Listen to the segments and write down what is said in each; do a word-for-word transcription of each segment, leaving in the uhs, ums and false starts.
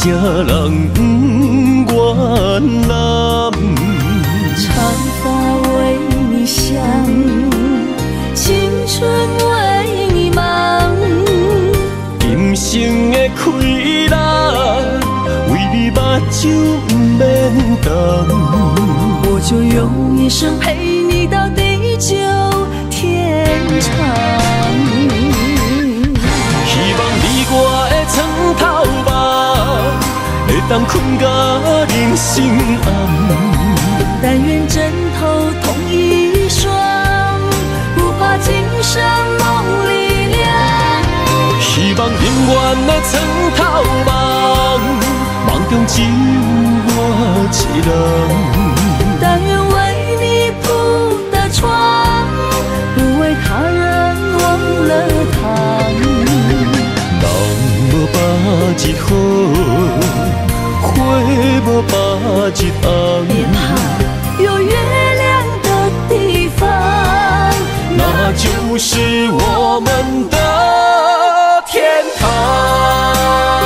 啥人不原谅？ 长发为你香，青春为你忙。 今生的快乐，为你目睭不免干。 我就用一生陪你到地久天长。 希望你我的床头梦，会当困甲人心暗。 但愿枕头同一双，不怕今生梦里凉。 希望永远的床头梦，梦中只有我一人。 但愿为你铺的床，不为他人忘了躺。 人无百日好，花无百日红。 别怕有月亮的地方， 那就是我们的天堂。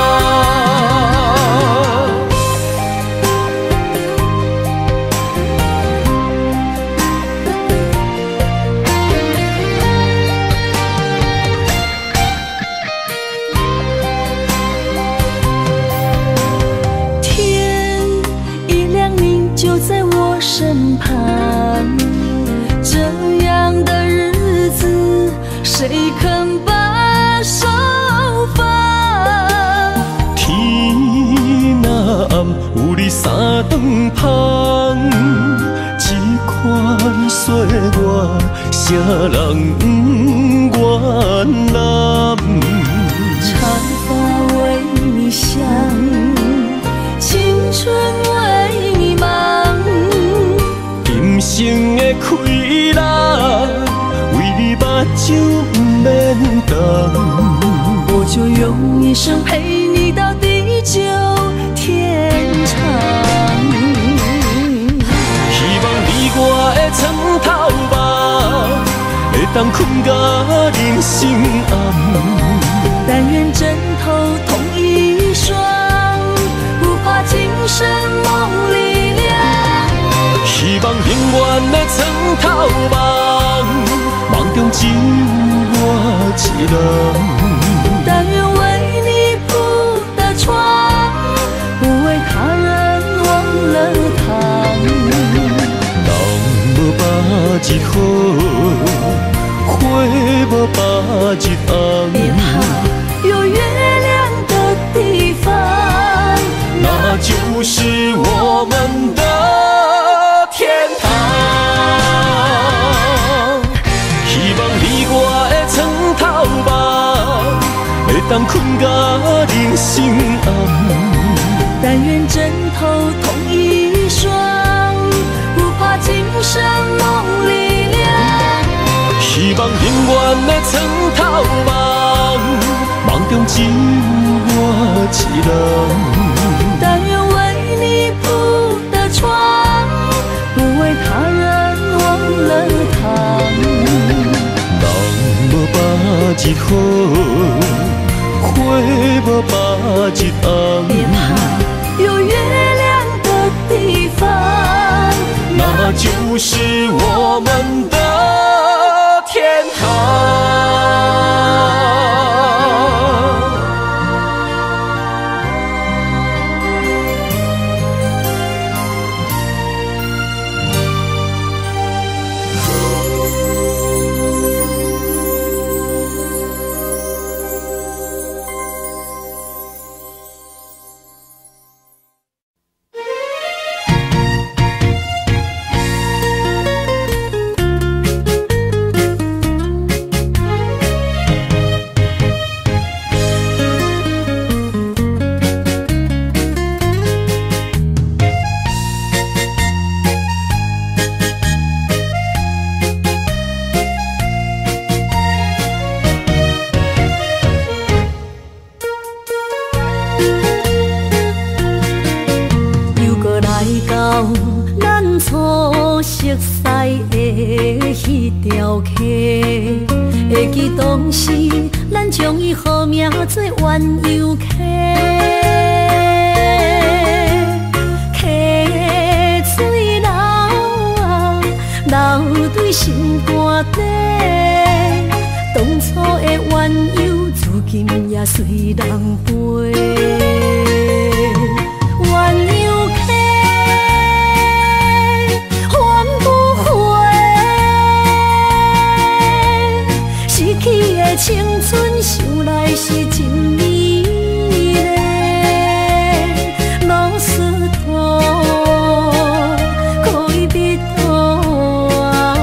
身旁，这样的日子谁肯把手放？ 天若暗，有你三顿香，这款岁月，啥人不原谅？ 长发为你香，青春为你忙。 今生的快乐，为你目睭不免干。 我就用一生陪你到地久天长。 希望你我的床头梦，会当困甲人心暗。 但愿枕头同一双，不怕今生梦里凉。 希望永远的床头梦，梦中只有我一人。 但愿为你铺的床，不为他人忘了躺。 人无百日好，花无百日红。 别怕有月亮的地方， 那就是我们的天堂。希望你我的床头梦，会当困甲人心暗。 但愿枕头同一双，不怕今生梦里凉。 希望永远的床头梦，梦中只有我一人。 但愿为你铺的床，不为他人忘了躺。 人无百日好，花无百日红。 别怕有月亮的地方， 那就是我们的天堂。 条溪，会记当时咱将伊好名做鸳鸯溪。 心肝底。当初的缘由，如今也随人飞。鸳鸯客，还不回。失去的青春，想来是真美丽。老师徒，可以别途啊，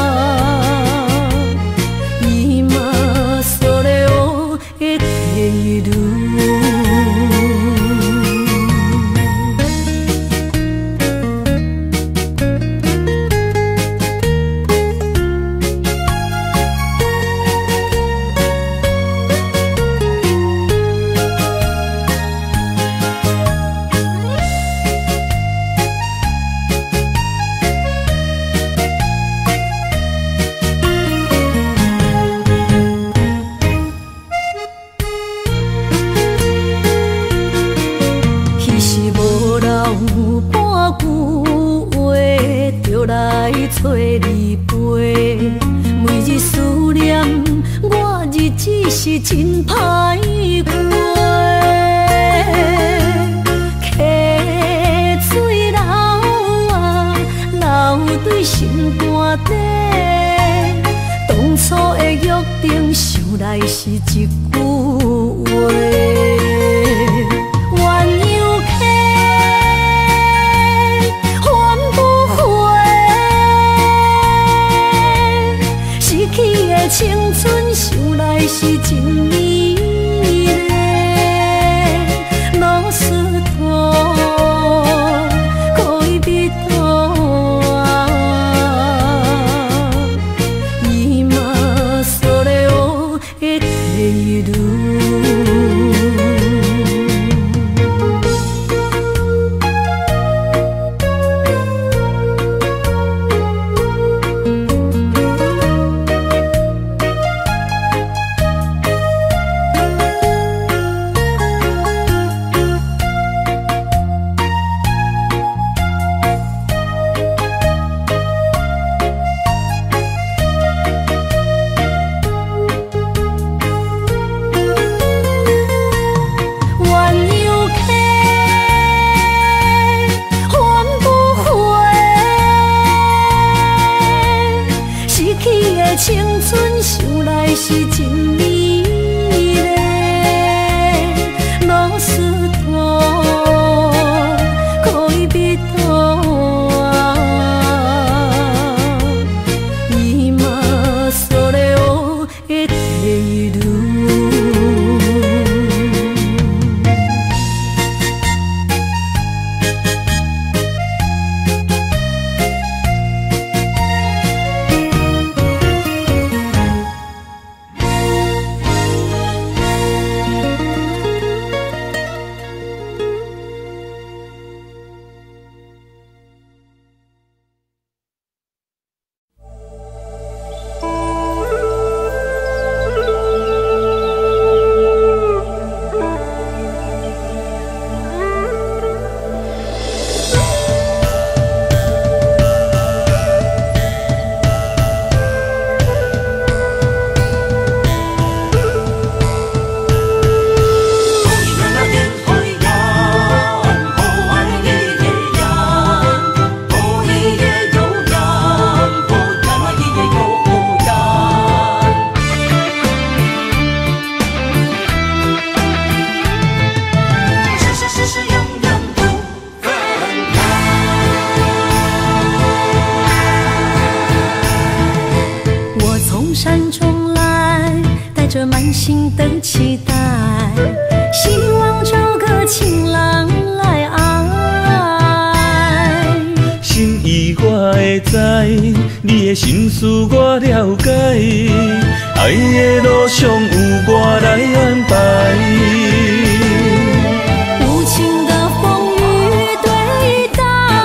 伊嘛所了的地路。找你陪，每日思念，我日子是真歹过。溪水流啊，流对心肝底。当初的约定，想来是一句话。青春想来是真美丽，老师徒可以别途啊，伊嘛所了的地路。青春想来是真美丽，老师徒可以别途啊，伊嘛所了的地路。山中来，带着满心的期待，希望找个情郎来爱。 心意我会知，你的心思我了解，爱的路上有我来安排。 无情的风雨对待，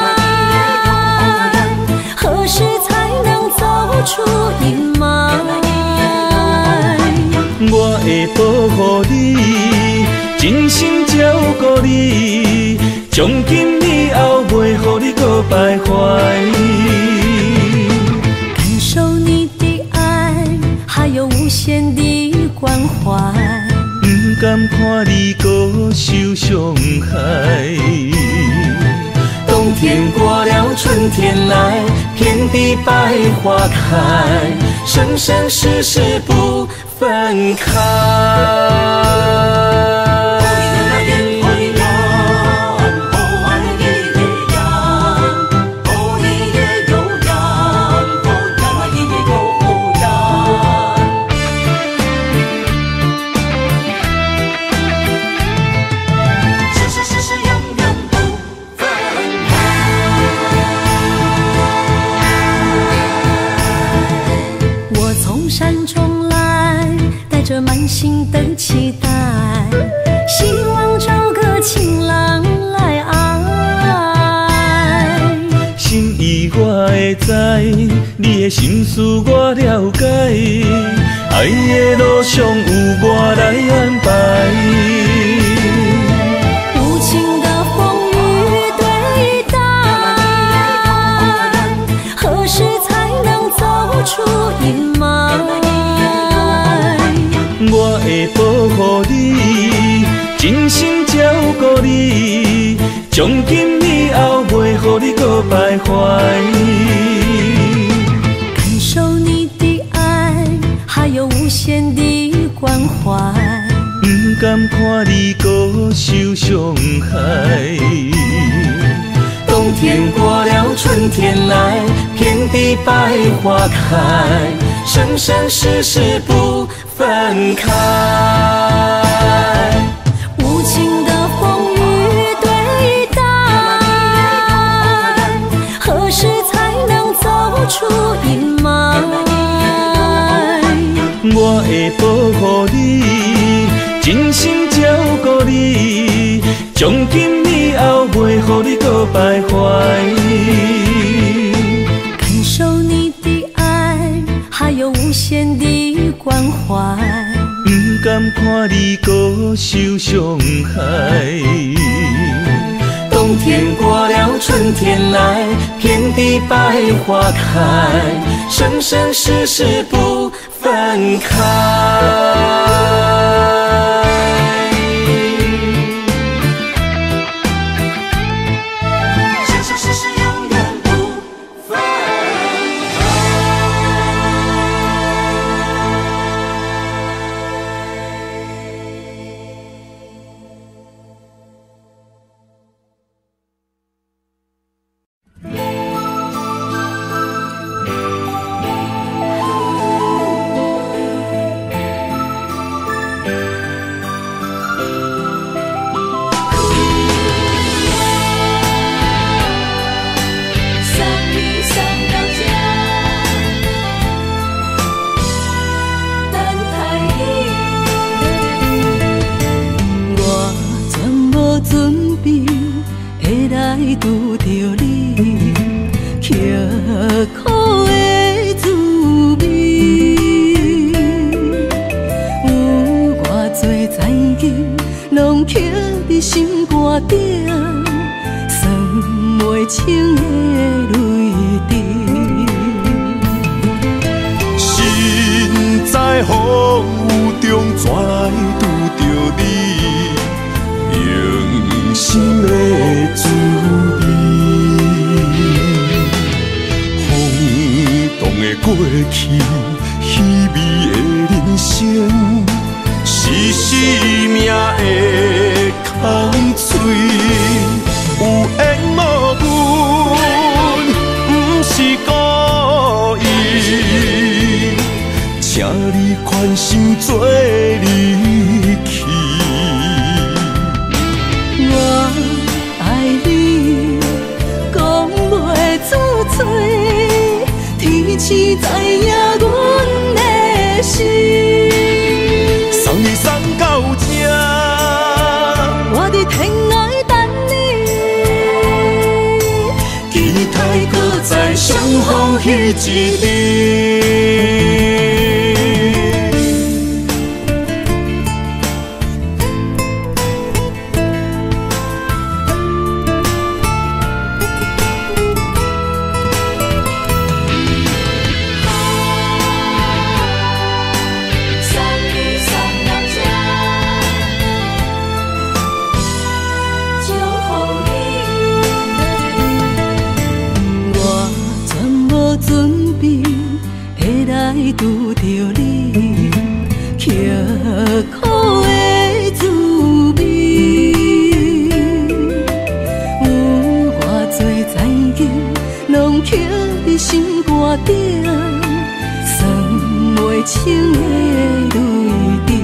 何时才能走出阴霾？ 我会保护你，真心照顾你，从今以后袂予你搁徘徊。 感受怀。 不甘看你搁受伤害。冬天过了，春天来，遍地百花开，生生世世不分开。 满心的期待，希望找个情郎来爱。 心意我会知，你的心思我了解，爱的路上有我来安排。 无情的风雨对待，何时才能走出阴霾？ 我会保护你，真心照顾你，从今以后袂予你搁徘徊。 感受你的爱，还有无限的关怀。 不甘看你搁受伤害。冬天过了，春天来，遍地百花开，生生世世不分开。 无情的风雨对待，何时才能走出阴霾？ 我会保护你，真心照顾你，从今以后袂予你搁徘徊。 感受你的爱，还有无限的关怀。 不甘看你搁受伤害。冬天过了，春天来，遍地百花开，生生世世不分开。 拄着你，刻苦的滋味，有偌多知己，拢刻伫心肝顶，算袂清的泪滴。 身在风雨中，怎来拄着你？用心的滋味，轰动的过去，稀微的人生，是生命的空嘴，有缘无分，不是故意，请你宽心做离去。 我爱你，讲袂出嘴，天赐知影阮的心。 送你送到这， 我伫天涯等你， 期待搁再相逢彼一日。 送你送到拄着你，刻苦的滋味。有偌多残景，拢刻在心肝顶，算袂清的泪滴。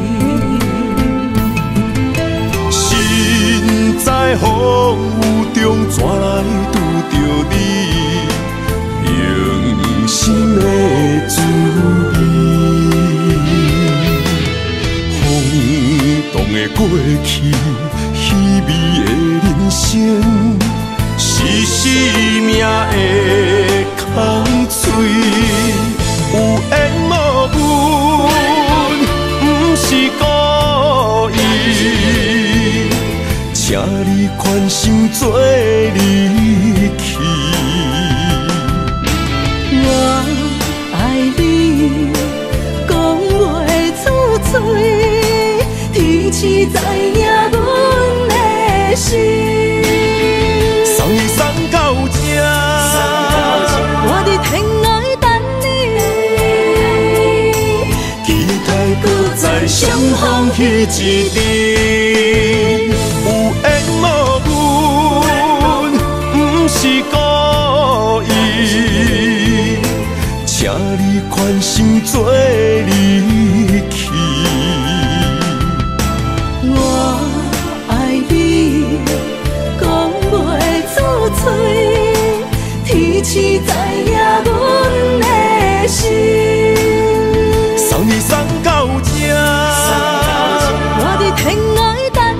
心在风雨中，怎来拄着你？用心的滋味，风动的过去，稀微的人生，是生命的空嘴，有缘无分，不是故意，请你宽心做离去。 我爱你，讲袂出嘴，天赐知影阮的心。 送你送到这， 我伫天涯等你， 期待搁再相逢彼一日。 有缘无分，不是故意，请你宽心做离去。 我爱你，讲袂出嘴，天赐知影阮的心。 送你送到这， 我伫天涯等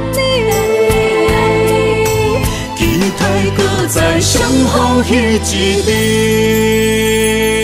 你， 期待搁再相逢彼一日。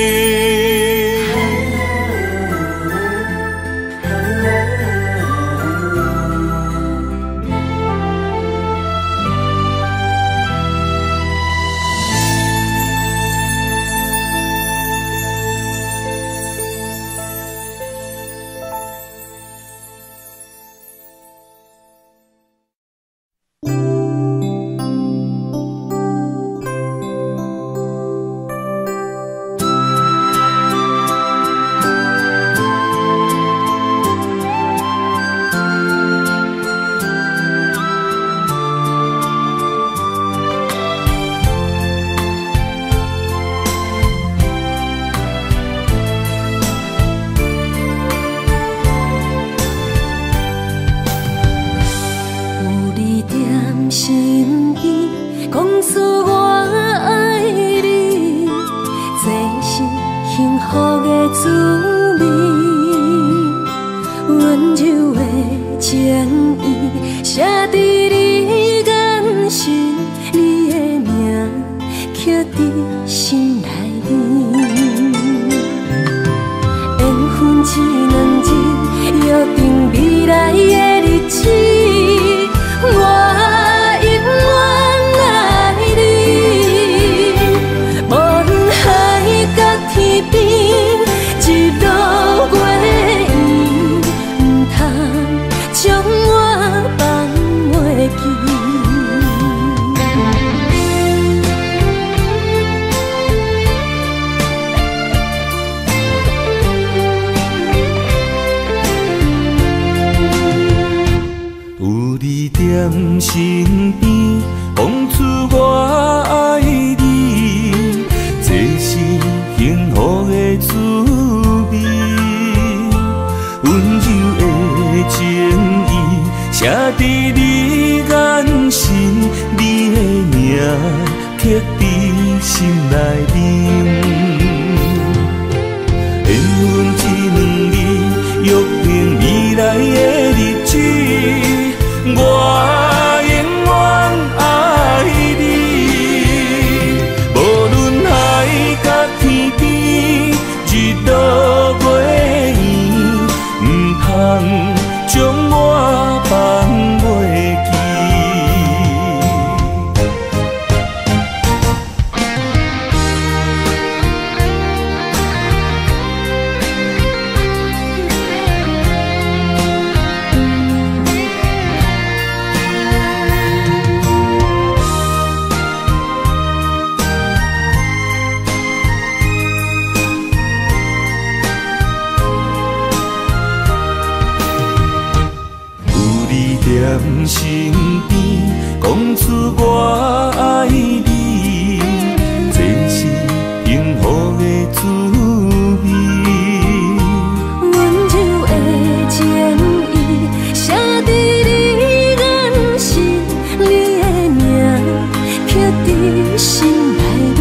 心内面。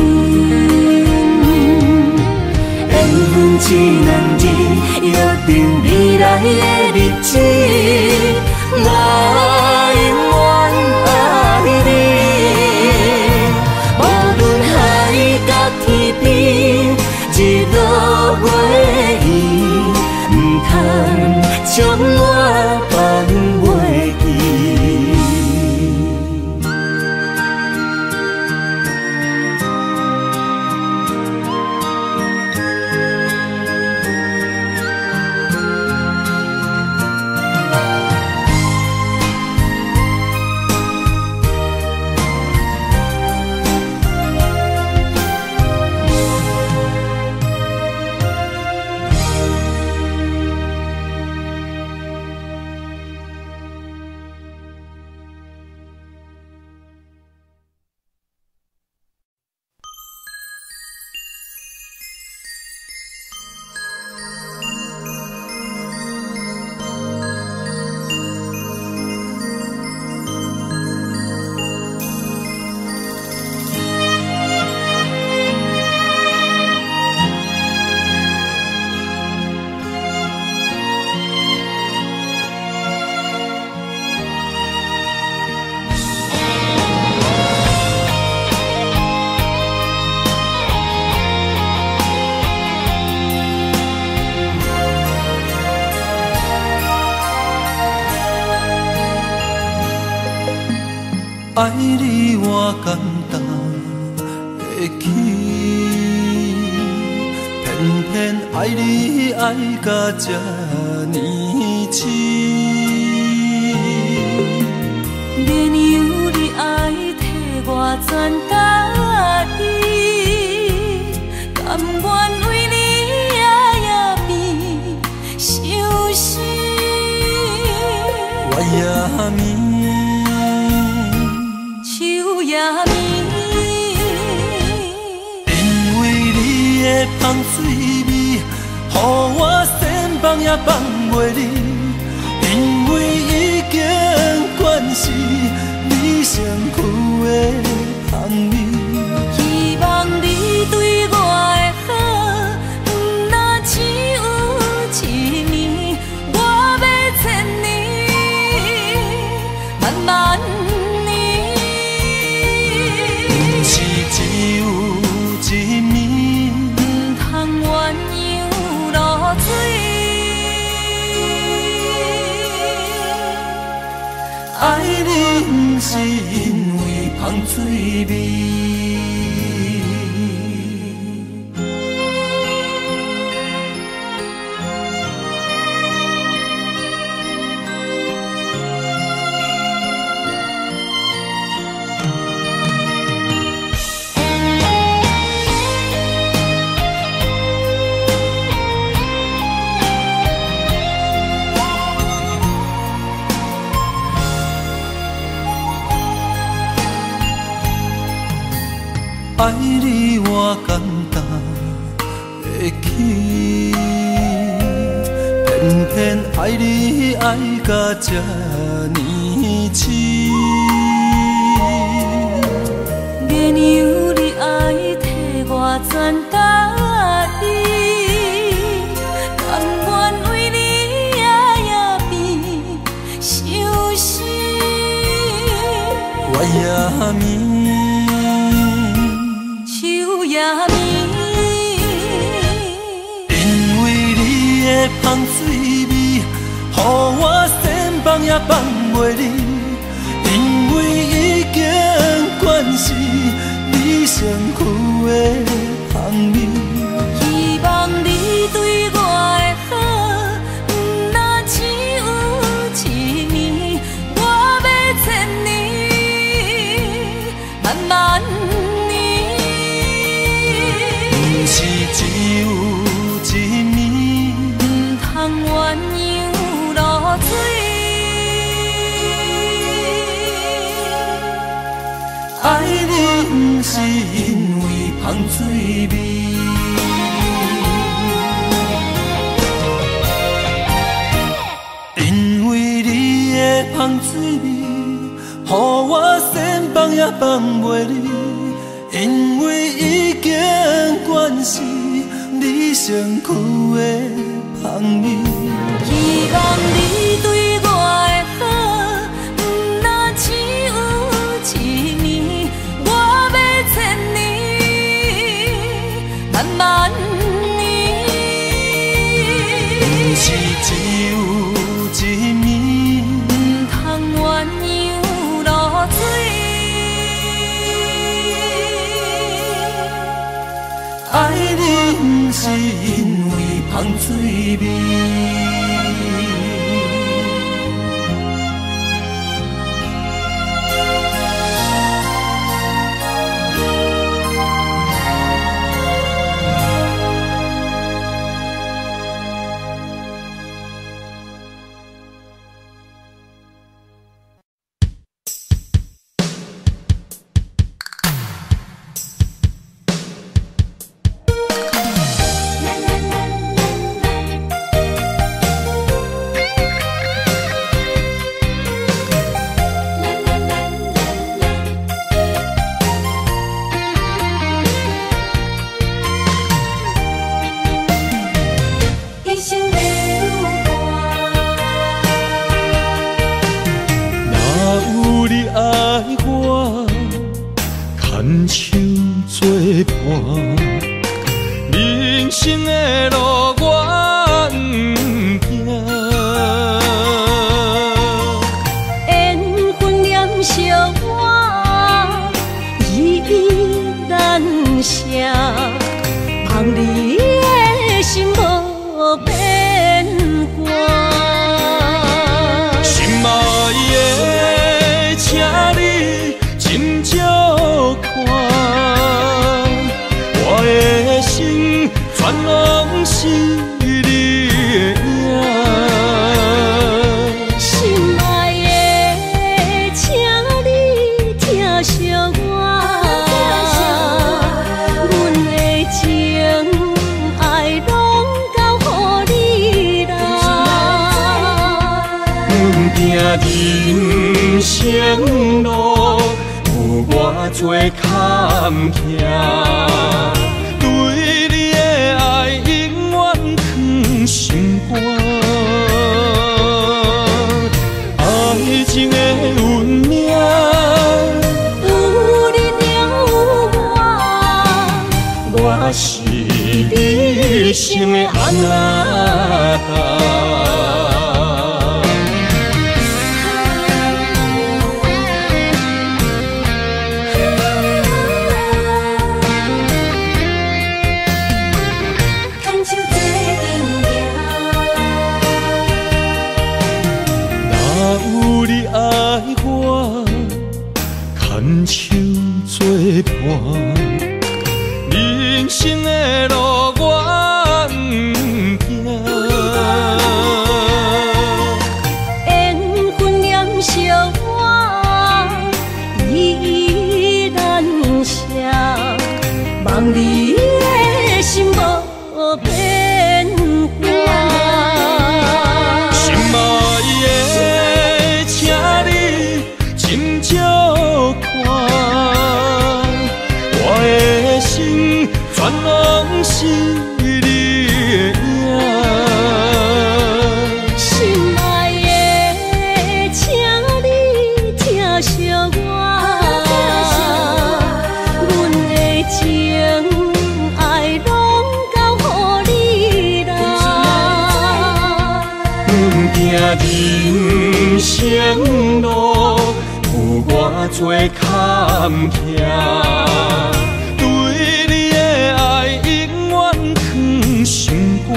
缘分只两字，约定未来的日子，我永远爱你。无论海角天边，一路袂远，唔通将我放袂记。 爱你我简单会起，偏偏爱你爱到这呢深。 免由你爱替我全家己，甘愿为你夜夜变伤心。 我也眠。因为你的香水味，予我身放也放袂离。因为已经惯是你身躯的香味。 希望你对我的好，不若只有一年，我要千年，慢慢。 爱你不是因为香水味。爱你我简单会起，偏偏爱你爱到这呢深。 免由你爱替我全家己，甘愿为你夜夜变伤心。 我也眠。因为你的香水味，予我身放也放袂离。因为已经惯是你身躯的香味。 希望你对我的好，不若只有一年，我要千年，慢慢。 是只有一年， 不通鸳鸯落水。 爱你不是因为香水味。因为你的香水味，予我身放也放袂离。 因为已经惯是你上苦的香味。 希望你对我的好，不那只有一年，我要千年，万万年。 不是只有一面， 唔通鸳鸯落水。 爱你不是因为香水味。人生的路我不行， 缘分念惜我依依难舍，望你的心无变卦。 心爱的，请你斟酌看。我的心全拢是你的影， 心爱的，请你疼惜我，阮的情爱拢交予你啦。 阮行人生路有偌多坎坷。对你的爱永远藏心肝，爱情的运命， 有你了有我， 我是你生的安娜。牵手作伴，人生的路我不行。 缘分念惜我依依难舍，望你的心无变卦。 心爱的，请你斟酌看，我的心全拢是你的影。 心爱的，请你疼惜我，阮的情爱拢交予你啦。 阮行人生路有偌多坎坷，对你的爱永远藏心肝，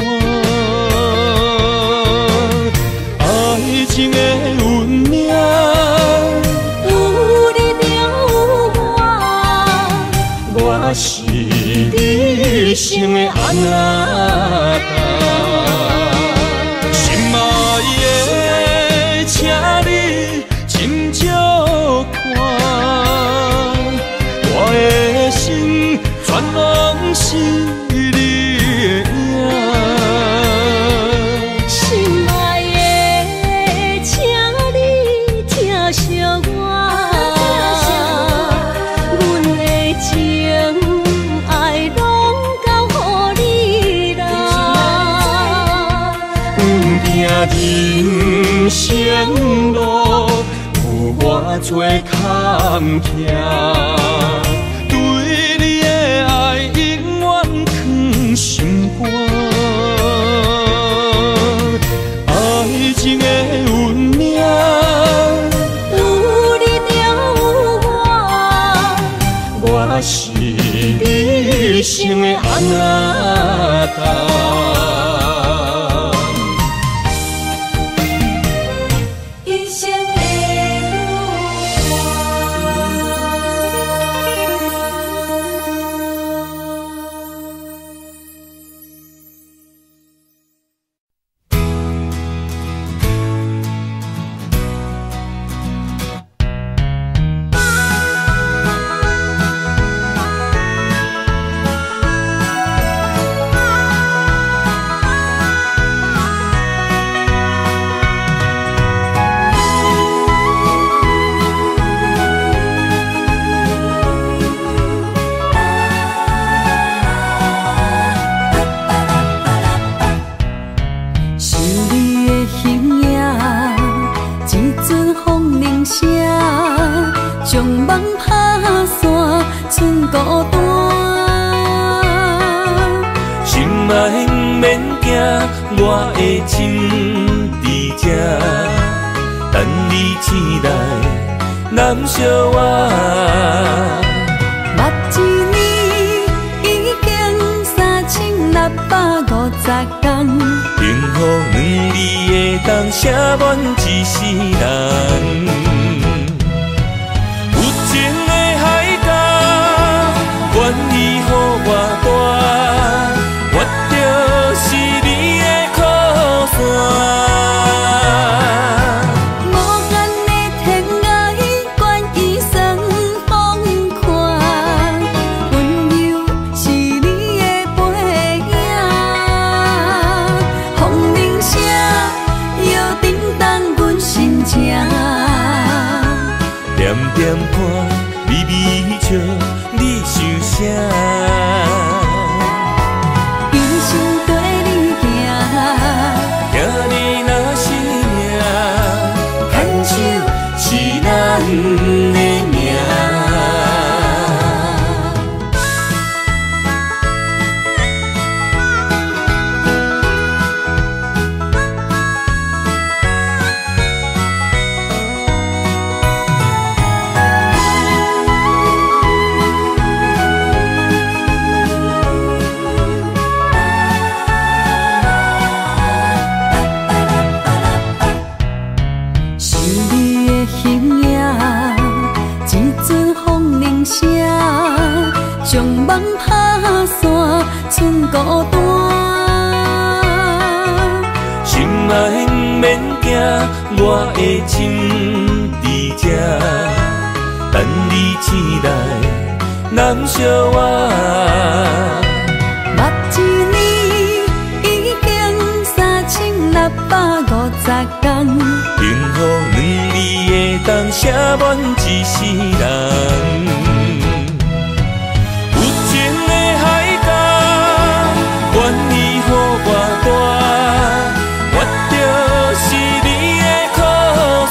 爱情的运命， 有你了有我， 我是你生的安娜。心爱的，请你斟酌看，我的心全拢是你的影。 心爱的，请你疼惜我，阮的情人生路有偌多坎坷，对你的爱永远藏心肝。爱情的运命， 有你了有我， 我是你生的阿那达。我的心伫这，等你醒来，难相我。 目一年已经三千六百五十天， 幸福两字的当写满一世人。有情的海角，愿意予我带，我就是你的。无限的天涯，愿意算风看，温柔是你的背影，风铃声摇叮当阮心情， 点点看，微微笑，你想啥？咱的命。将梦拍散，剩孤单。 心爱不免惊，我的心伫这，等你醒来，难相我。 目一年已经三千六百五十天， 幸福两字的当写满一世人。愿意予我带，我就是你的靠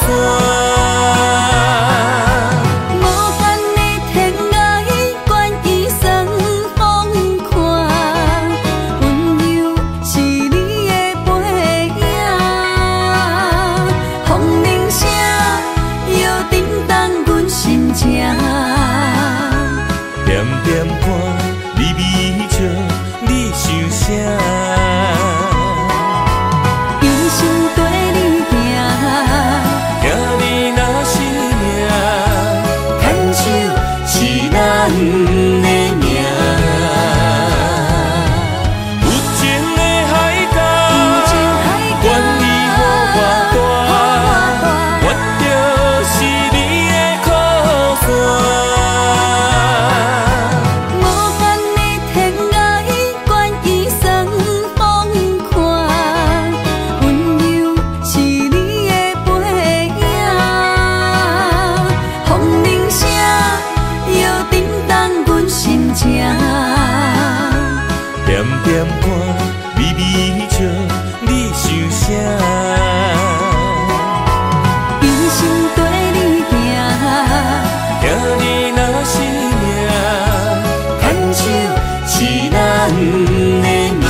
山。 无限的天涯，愿意算风看，温柔是你的背影，风铃声摇叮当阮心情， 点点看，微微笑。你想啥？ 一生跟你行， 行你若是命，牵手是咱的命。有情的海角，愿意予我带，我就是你的靠山。 摇叮当。 的名。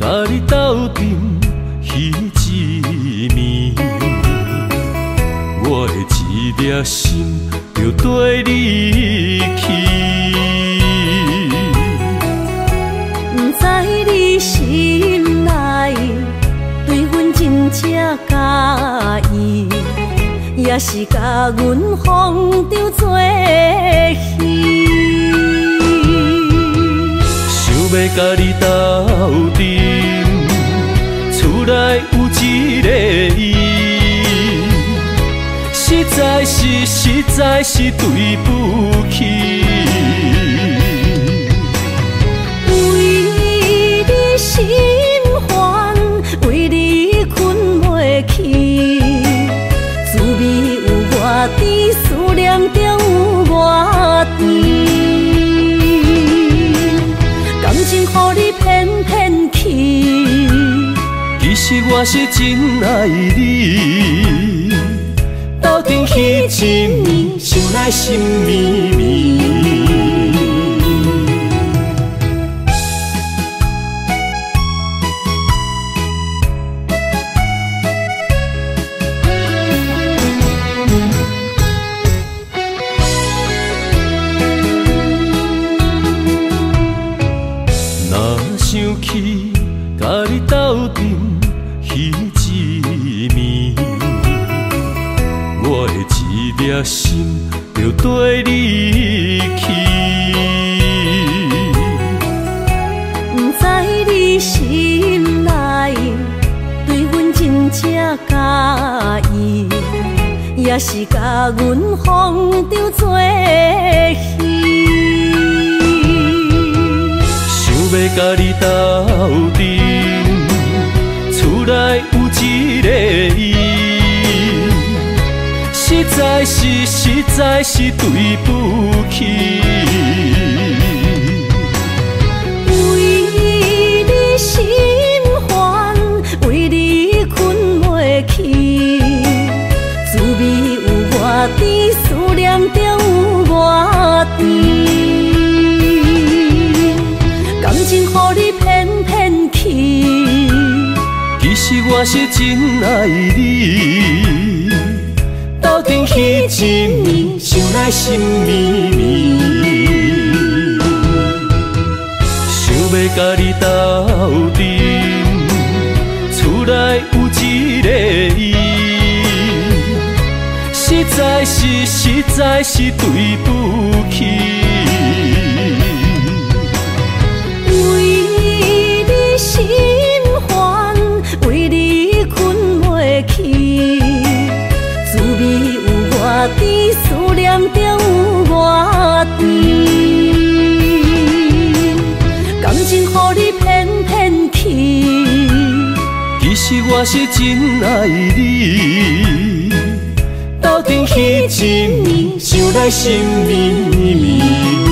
甲你斗阵彼一暝，我的一粒心就跟你去。 不知你心内对阮真正介意，也是甲阮放着做戏。 想要甲你斗阵，厝内有一个伊，实在是实在是对不起。 为你心烦，为你困袂去，滋味有外甜，思念就有外甜。感情予你骗骗去， 其实我是真爱你，斗阵彼一暝，想来心绵绵。若想起甲你斗阵彼一暝，我的一粒心就跟你去。 不知你心内对阮真正介意，也是甲阮放着做戏。 想要甲你斗阵，厝内有一个伊，实在是实在是对不起。 为你心烦，为你困袂去，滋味有外甜，思念就有外甜。感情予你骗骗去， 其实我是真爱你，斗阵彼一暝，想来心绵绵。想要甲你斗阵，厝内有一个伊，实在是实在是对不起。 为你心烦，为你困袂去，滋味有外甜，思念就有外甜。感情予你骗骗去， 其实我是真爱你，斗阵彼一暝，想来心绵绵。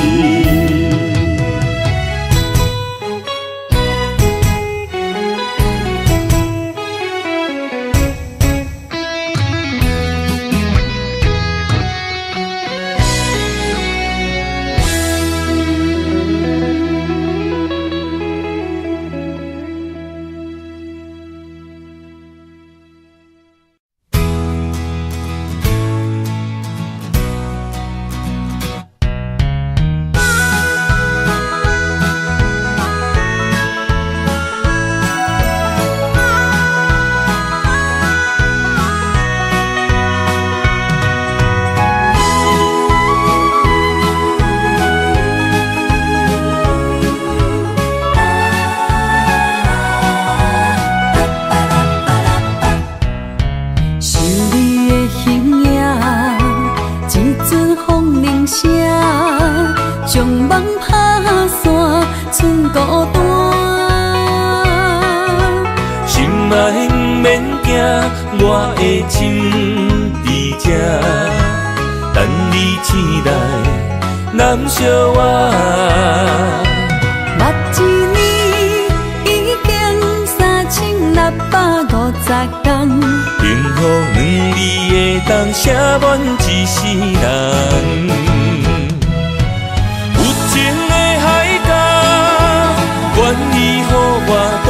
我的心伫这，等你醒来，难相我。 目一年已经三千六百五十天， 幸福两字的当写满一世人。有情的海角，愿意予我。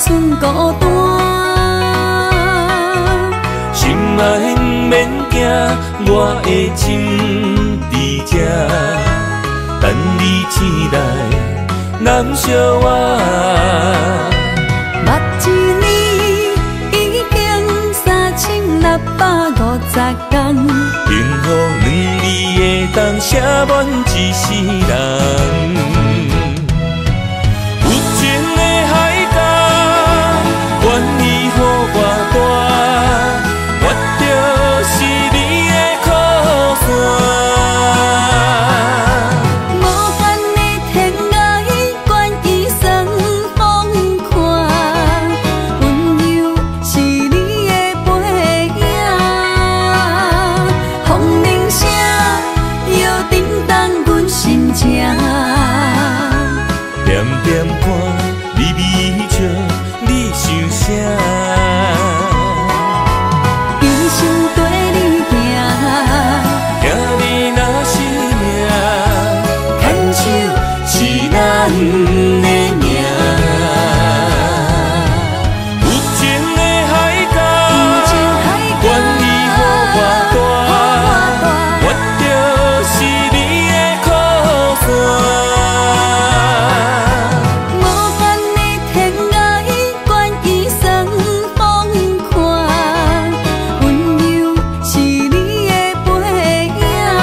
剩孤单。 心爱不免惊，我的心伫这，等你醒来难相我。 目一年已经三千六百五十天， 幸福两字会当写满一世人。有情的海角，愿意予我大，我就是你的靠山。 无间的天涯，愿意算风看，温柔是你的背影。风铃声摇叮当阮心情， 点点看，微微笑，你想啥？ 一生跟你行， 行你若是命，牵手是咱的命。有情的海角，愿意予我大，我就是你的靠山。 无间的天涯，愿意算风看，温柔是你的背影。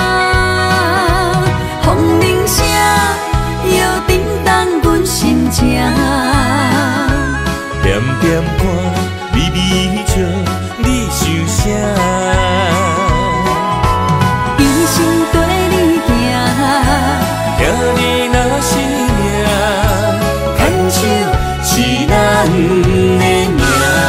风铃声摇叮当阮心情， 点点看，微微笑，你想啥？ 一生跟你行， 行你若是命，牵手是咱的命。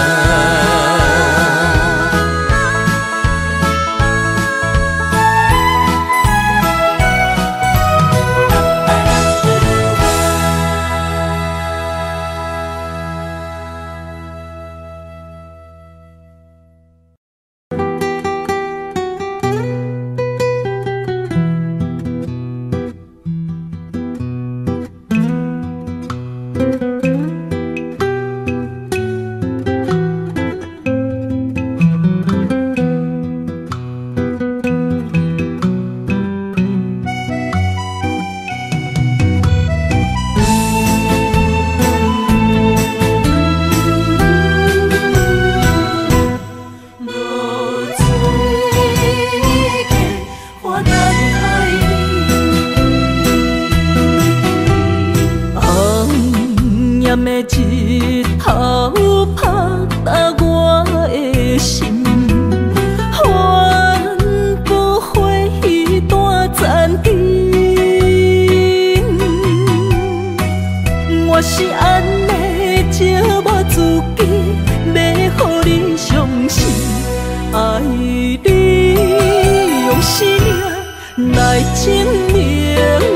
暗的日头拍打我的心，帆布花雨断残影。我是安尼寂寞自己，要予你相信，爱你用生命来证明。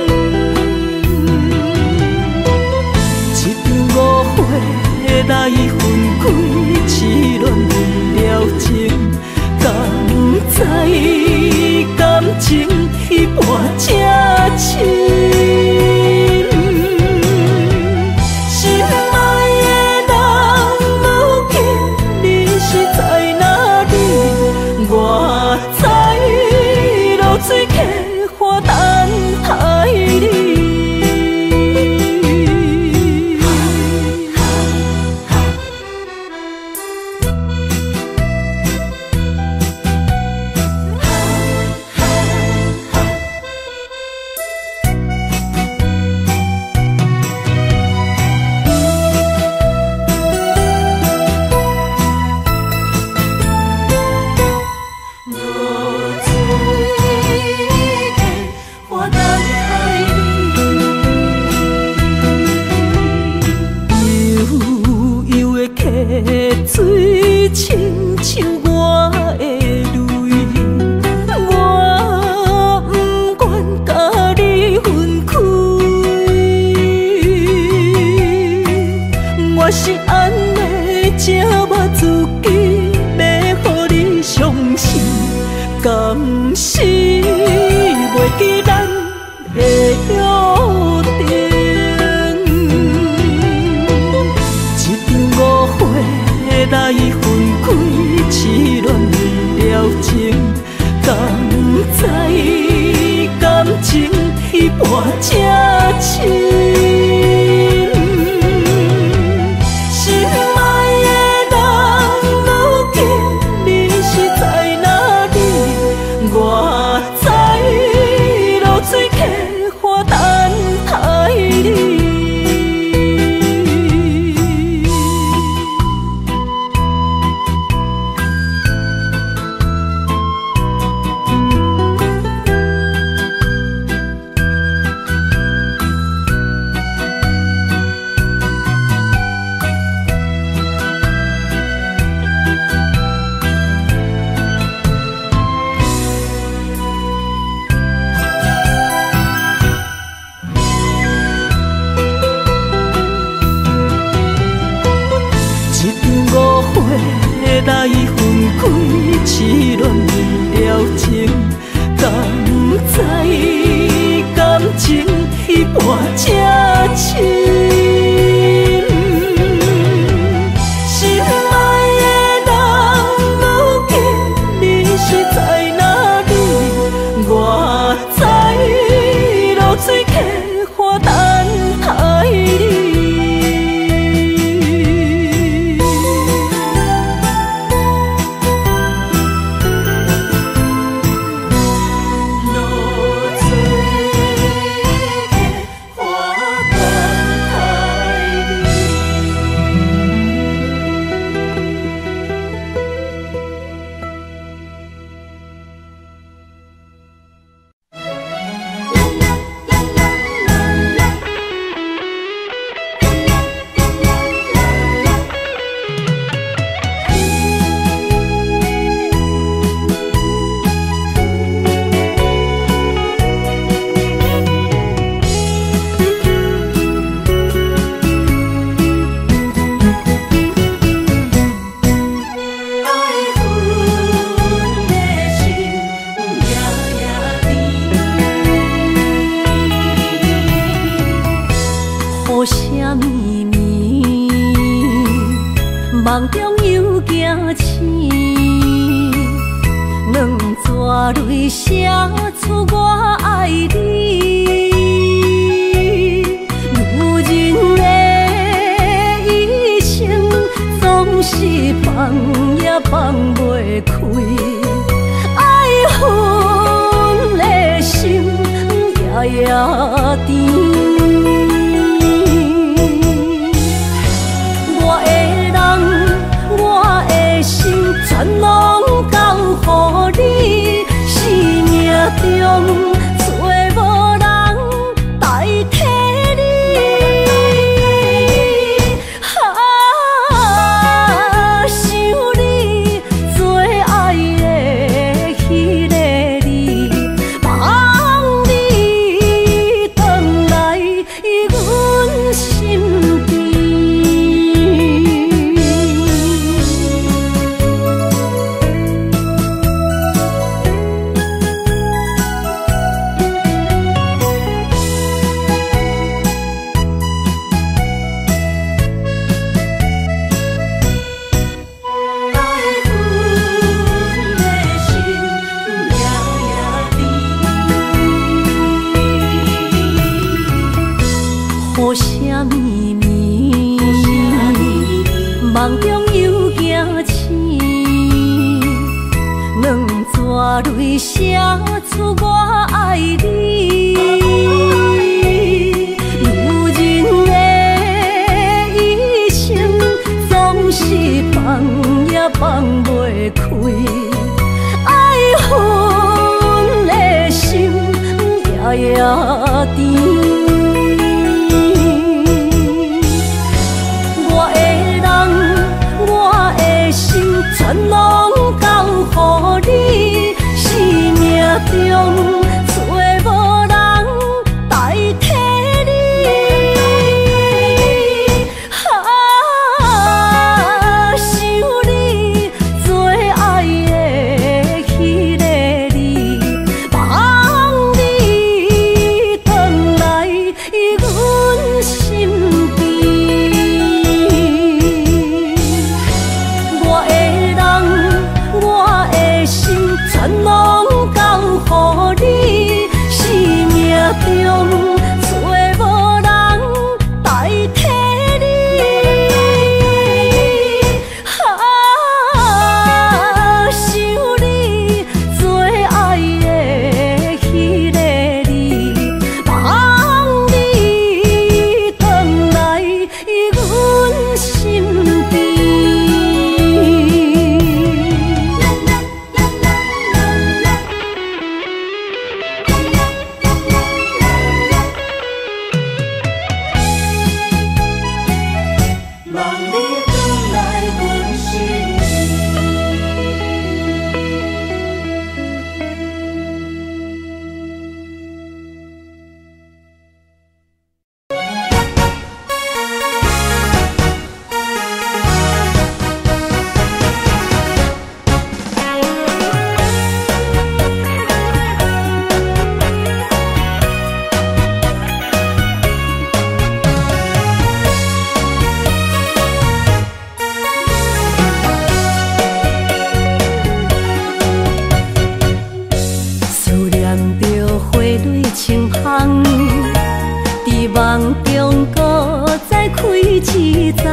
来分开，痴恋为了情，敢知感情一半才深。心爱的人，如今你是在哪里？我在落水溪花等待你。水亲像我的泪，我不愿甲你分开。我是安尼寂寞自己，要予你相信，敢是袂记咱的约定。一场半才深。心爱的人，如今你是在哪里？我知落水客花等待你。来分开，痴恋了情，敢知感情已半才深。心爱的人，如今你是在哪里？我知落水客花等待你。梦中又惊醒，两撮泪写出我爱你。女人的一生总是放也放袂开，爱恨的心夜夜甜。全拢交予你，生命中找无人代替你。啊，想你最爱的迄个你，望你回来阮心边。雨声绵绵，梦中又惊醒，两撮泪写出我爱你。女人的一生总是放也放袂开，爱恨的心夜夜甜。全拢交予你，生命中找无人代替你。啊，想你最爱的迄个你，望你回来一丛。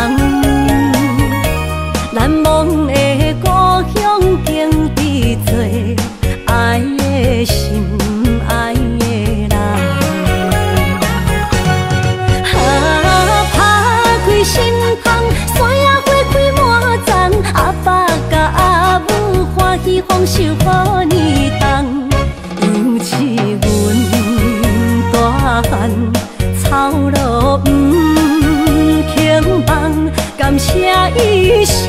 难忘的故乡，经历做爱的心，爱的人。啊，打开心窗，山野花开满丛，阿爸甲阿母欢喜丰收好年冬，尤其阮大汉草路毋轻放，感谢一生。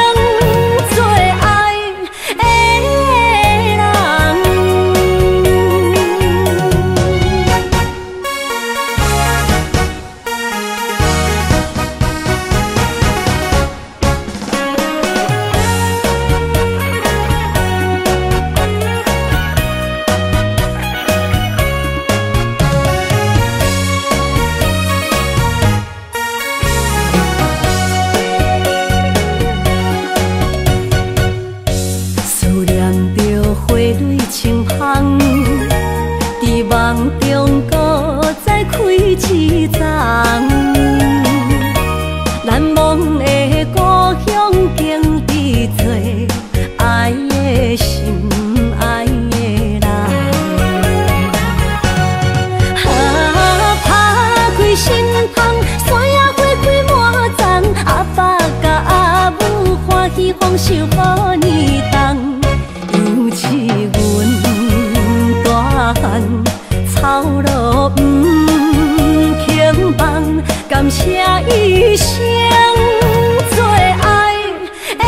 丰收好年冬，尤其阮大汉草路毋轻放，感谢一生做爱的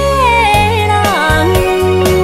人。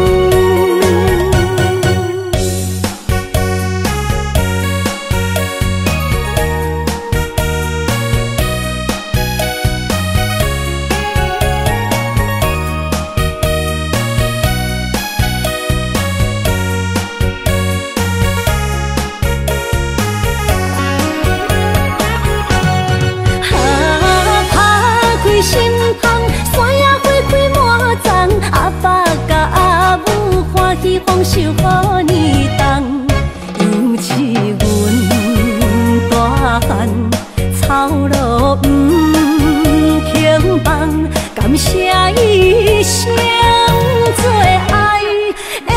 心窗，山野花开满丛，阿爸甲阿母欢喜丰收好年冬，尤其阮大汉草路毋轻放，感谢一生做爱的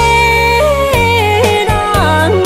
人。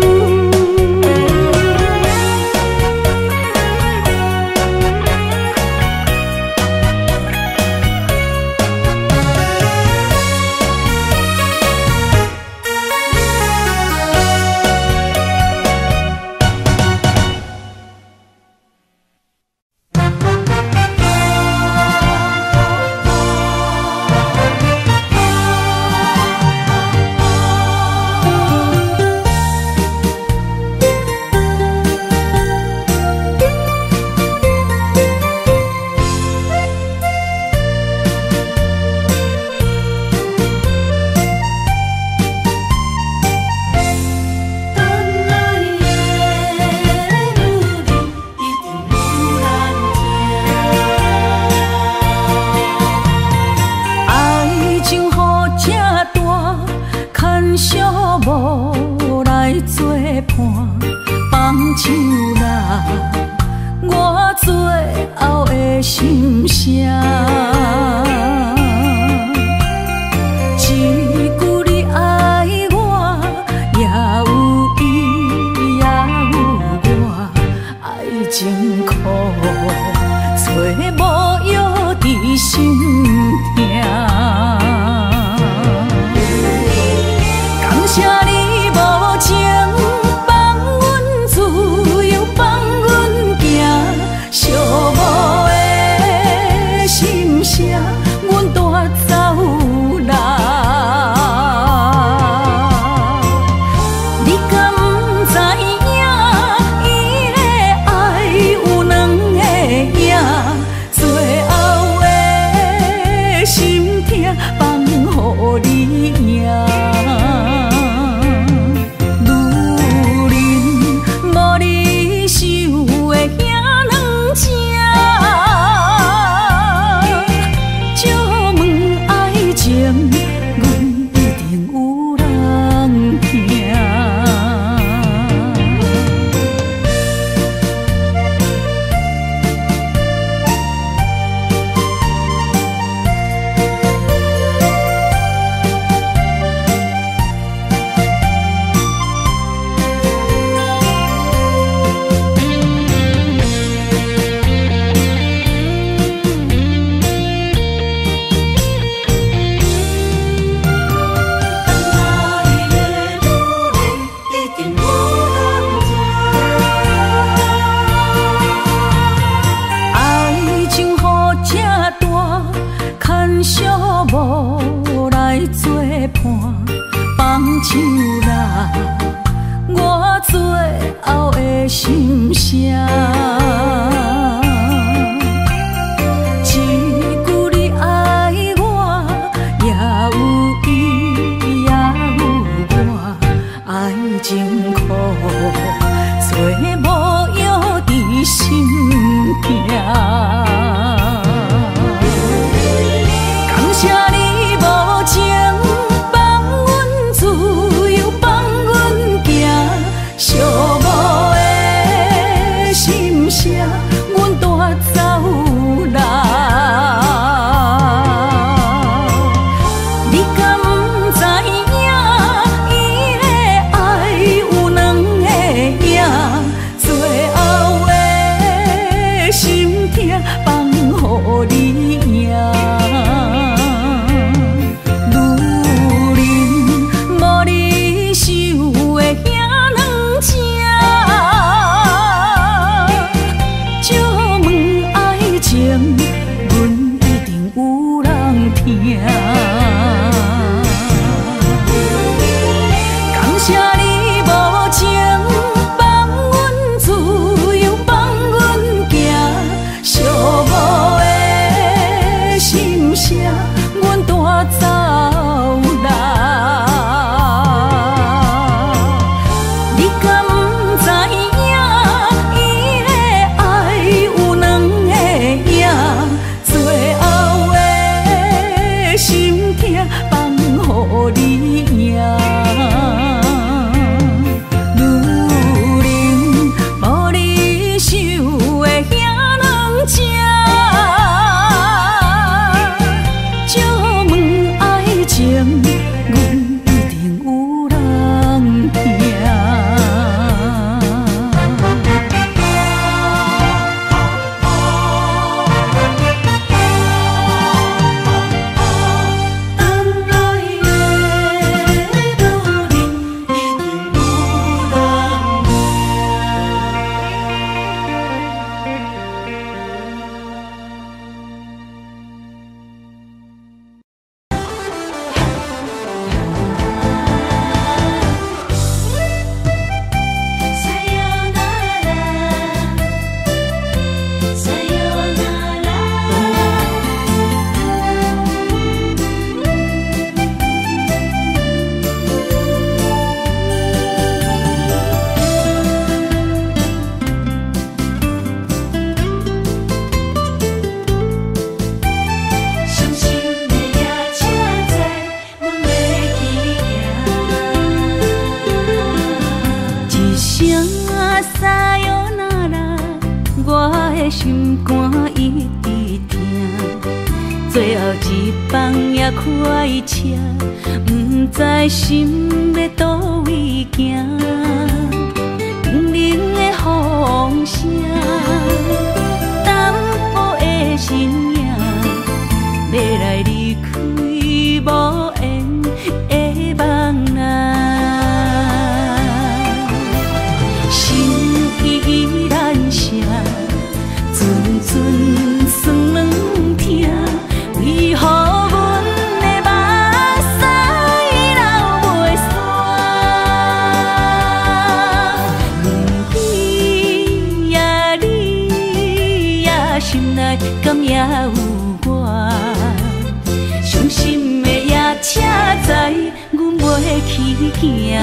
无来作伴，放手啦，我最后的心声。一句你爱我，也有伊，也有我，爱情苦，找无药伫心痛。感谢你无情放阮自由，放阮行，寂寞的心声，阮带走啦。你敢不知影，伊的爱有两个影，最后的心。 唱啦，我最后的心声。一句你爱我，也有伊，也有我，爱情苦，做无药伫心痛。感谢你无情。阮带走啦，你敢不知影？伊的爱有两个影，最后的心痛放予你赢。女人无你受的遐两只。阮一定有人听，感谢你无情，放阮自由，放阮行，寂寞的心声，阮带走啦。你敢不知影？伊的爱有两个。最后的心痛放予你赢，女人无你受的遐两只，借问爱情，阮一定有人听。心肝一直疼，最后一放也开车，不知心要倒位行。冷冷的风声，淡薄的身影，要来离开无缘的梦啊，心依然声。阵阵酸软疼，为何阮的目屎流袂煞？问起呀你呀，心内敢也有我？伤心的也车载，阮袂去行。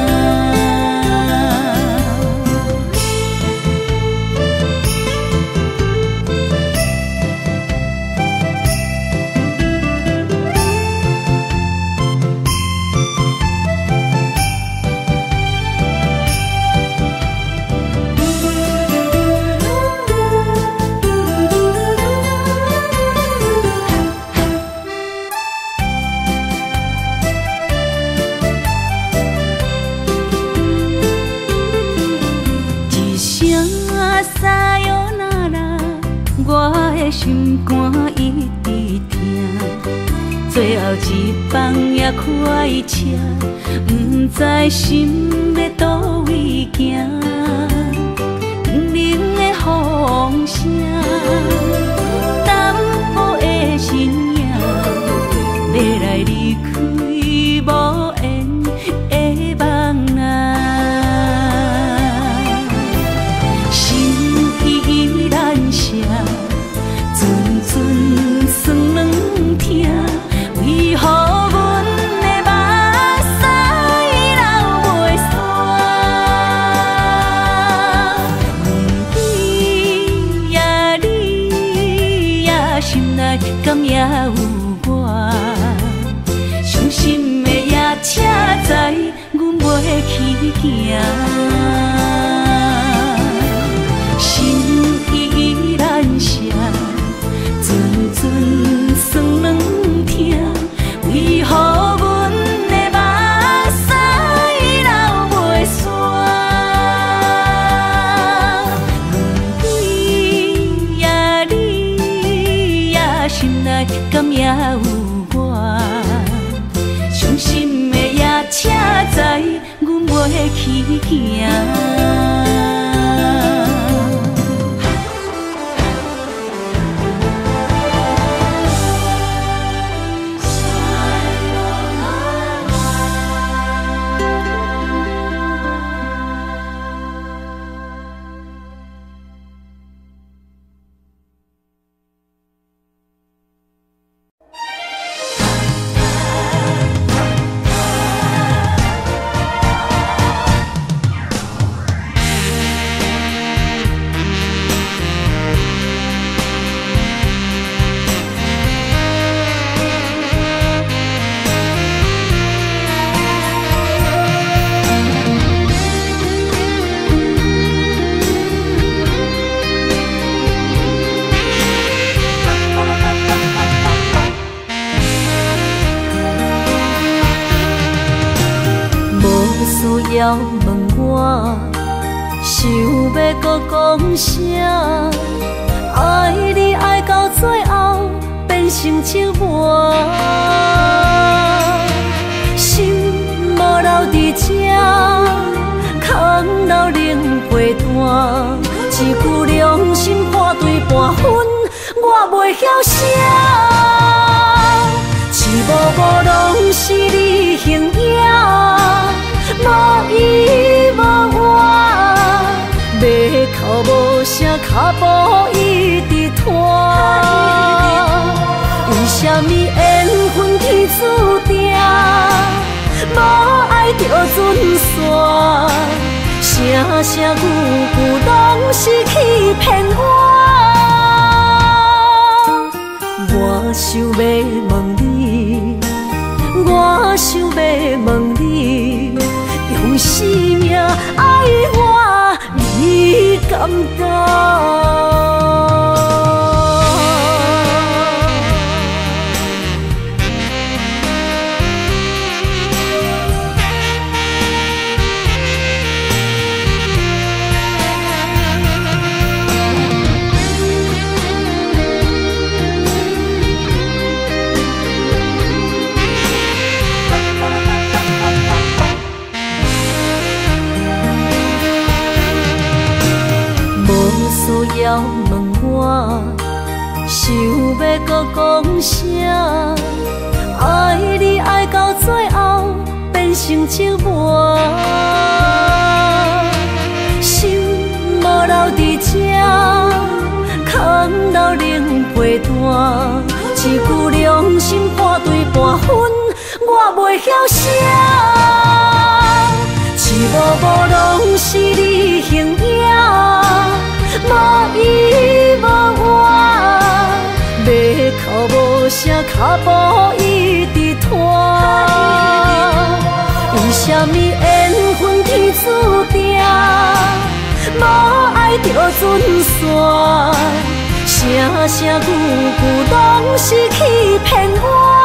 心肝一直疼，最后一放也开车，不知心要倒位行。冷冷的风声，淡薄的身影，要来离开无缘的内敢也有我？伤心的夜车载，阮袂去行。心依然舍，阵阵酸软疼，为何阮的目屎流袂煞？问呀你呀，心内敢也有我？伤心的夜车载，阮袂去行。要问我，想要搁讲啥？爱你爱到最后变成寂寞，心无留伫这，空留冷陪伴。一句良心半对半分，我袂晓写。一幕幕拢是你形影。无依无我，要哭无声，脚步一直拖。为什么缘分天注定，无爱就准线？声声句句拢是欺骗我。我想要问你，我想要问你。用生命爱我，你敢讲？要问我，想要搁讲啥？爱你爱到最后变成寂寞，心无留伫这，空留冷陪伴。一句良心半对半分，我袂晓写。一幕幕拢是你形影。无依无我，要哭无声，脚步一直拖。为什么缘分天注定，无爱就准线？声声句句拢是欺骗我。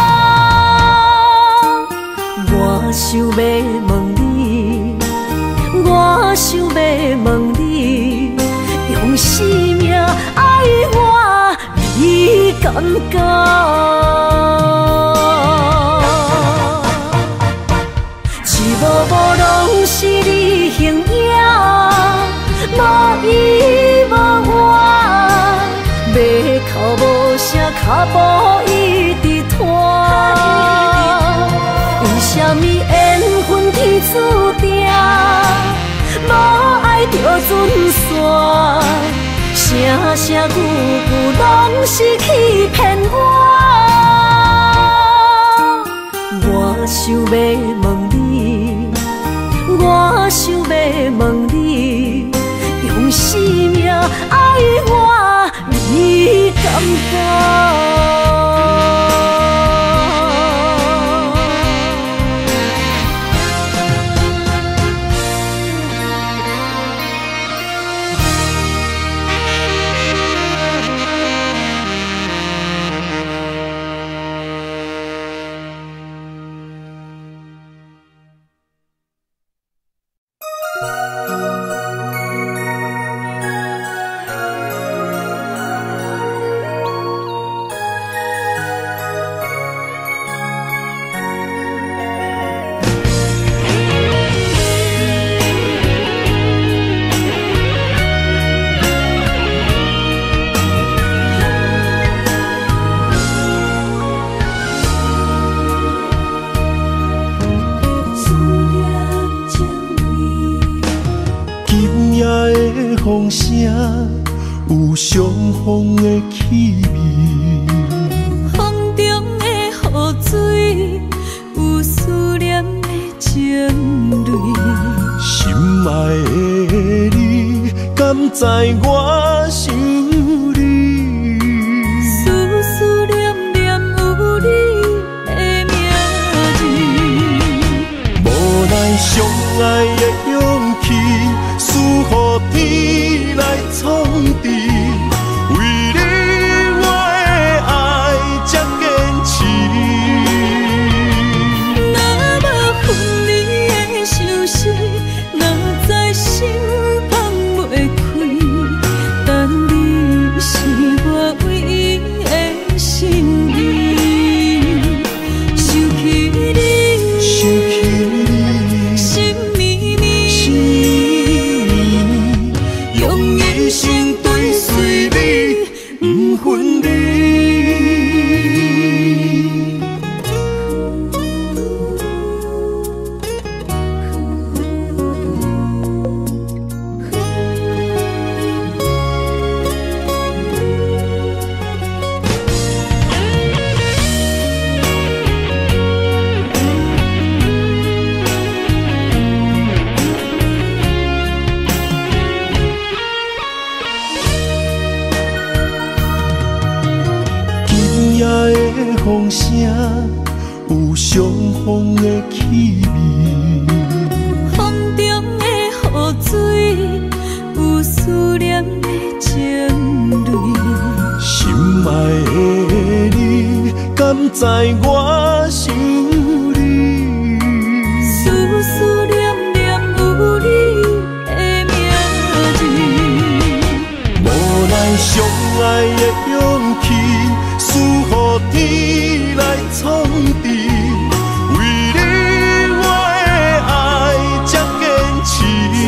我想要问你，我想要问你。用生命爱我，你敢讲？一幕幕拢是你形影，无依无我，要哭无声，脚步一直拖。为什么缘分天注定，无爱就准线？声声句句拢是欺骗我。我想要问你，我想要问你，用生命爱我，你敢讲？ 风声，有相逢的气味。 风中的雨水，有思念的情泪。 心爱的你，敢知我想你？ 思思念念有你的名字。 无奈相爱的勇气，赐予天来创治。为你我的爱才坚持。 若无分离的相思，哪知心放袂开。但你是我唯一的心意，想起你， 想起你， 心绵绵， 心用一生追随你，不分离。风声有相逢的气味， 风中的雨水有思念的情泪。 心爱的你，敢知我想你？ 思思念念有你的名字。 无奈相爱的勇气，赐予天来创治。为你我的爱才坚持。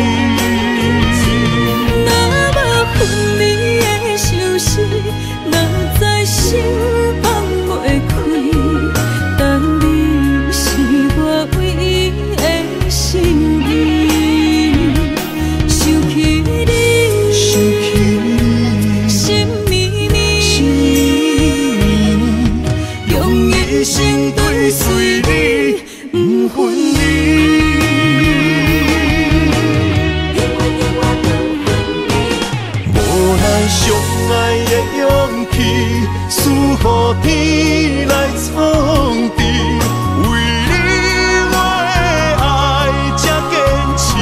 若无分离的相思，哪知心放袂开。但你是我唯一的心意，想起你， 想起你， 心绵绵， 用一生追随你，不分离。无奈相爱的勇气，赐予天来创治。为你我的爱才坚持。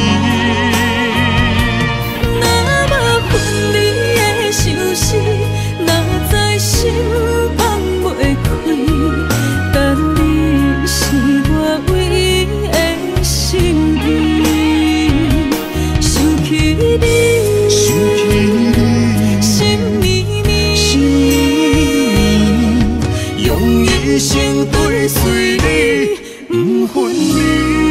若无分离的相思，哪知心放袂开。但你是我唯一的心意，想起你， 想起你， 心绵绵， 用一生追随你，不分离。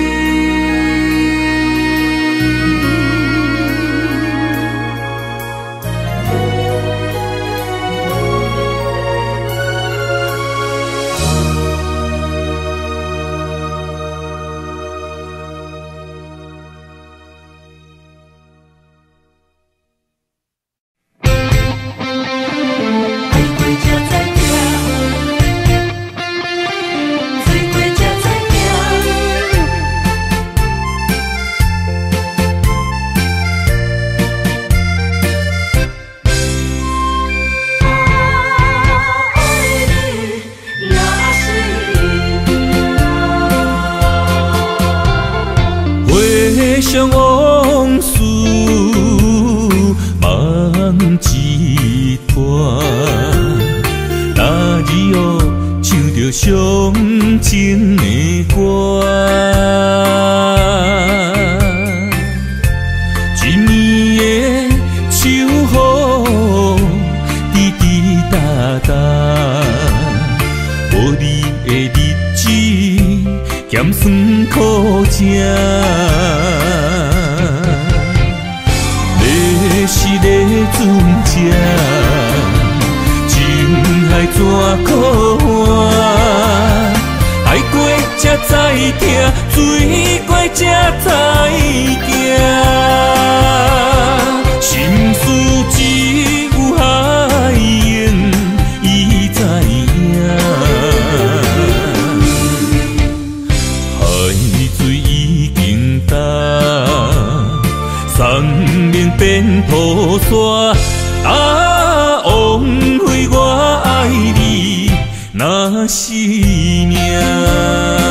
回想往事万一段，那日后唱着伤情的歌，一年的秋雨滴滴答答，无你的日子咸酸苦涩。是个船只，情海怎可换？爱过才知疼，水过才知行。心若是命。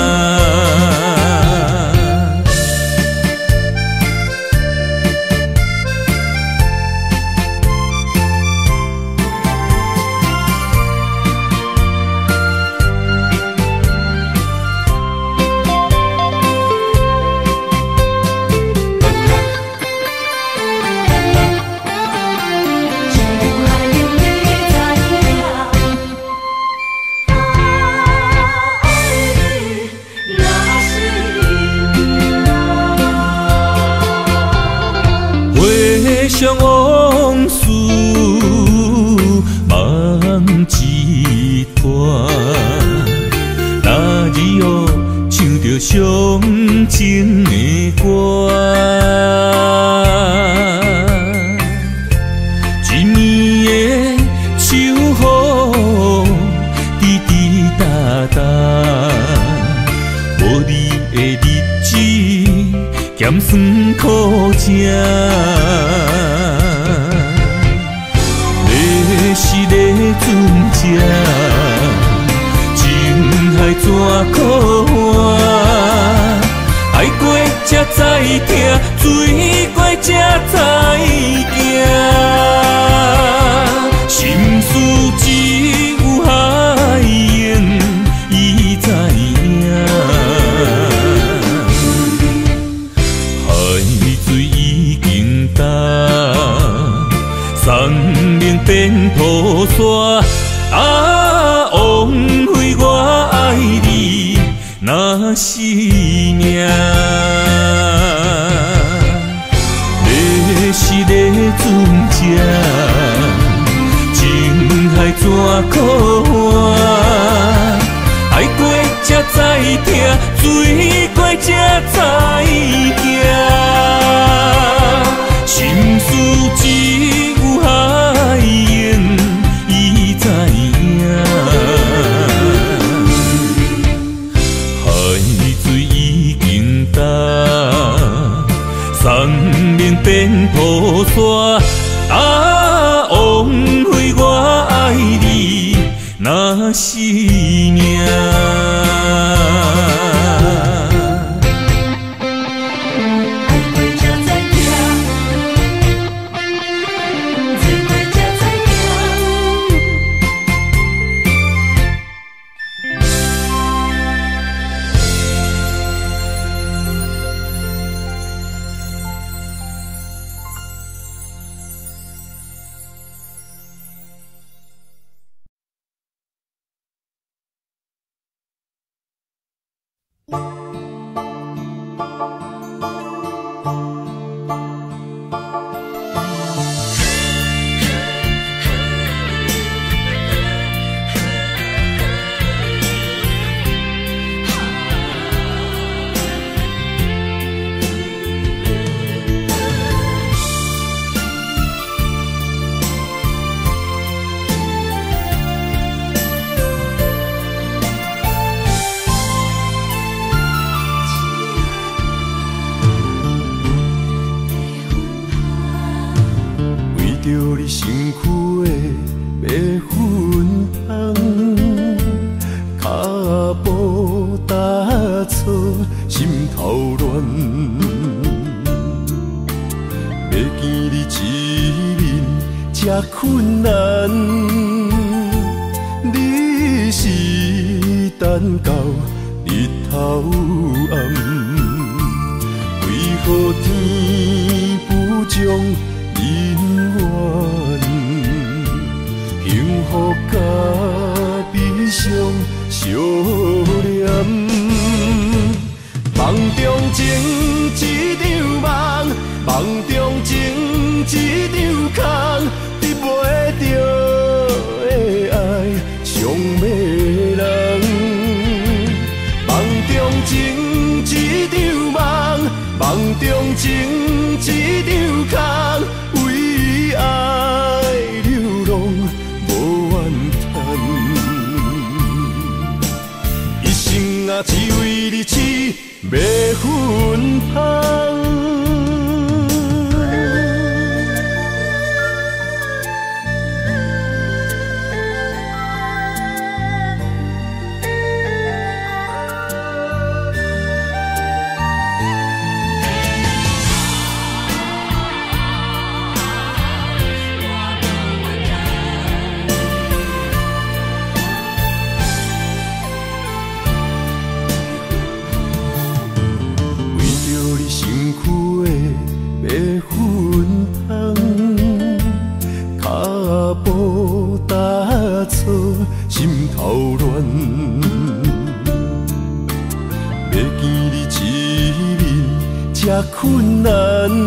想往事梦一段，那日后唱着伤情的歌，一暝的秋雨滴滴答答，无你的日子咸酸苦涩。是个船只，情海怎可换？爱过才知疼，醉过才知惊。心事只有海涌，伊知影。海水已经干。生命变土沙，啊，枉费我爱你，若是命。你是个船只，情海怎可换？爱过才知疼，醉过才知惊。心事只有海涌，伊知影。海水已经干，生命变土沙，啊，枉费我爱你，若是命。 困难，你是等到日头暗，为何天不将人怨？幸福甲悲伤相连，梦中情一场梦，梦中情一场空。得袂着的爱，上迷人。梦中情一场梦，梦中情一场空，为爱流浪无怨叹。一生啊，只为你痴，要分芳。 错，心头乱。要见你一面这困难，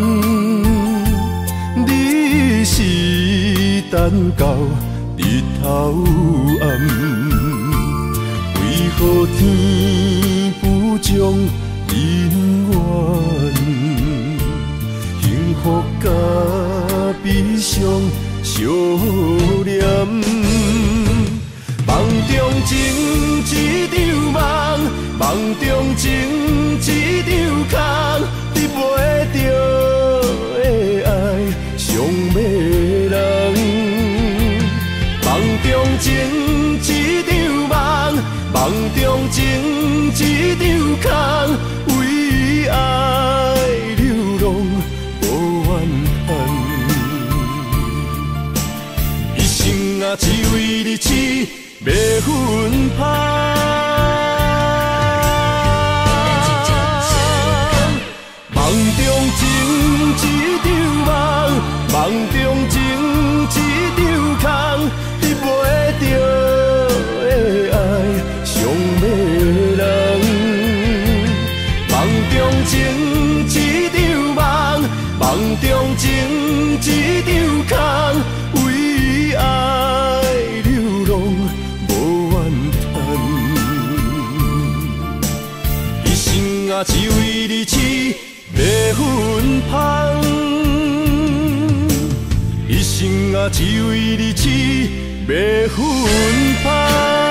你是等到日头暗，为何天不将人怨？幸福甲悲伤相连，梦中情一场梦，梦中情一场空，得袂着的爱上迷人。梦中情一场梦，梦中情一场空，为爱流浪无怨叹。一生啊，只为你痴，袂分芳。梦中情一场梦，梦中情一场空，得袂着的爱上迷人。梦中情一场梦，梦中情一场空，为爱流浪无怨叹。一生啊，只为你痴，袂分芳。一生啊，只为你痴，袂分芳。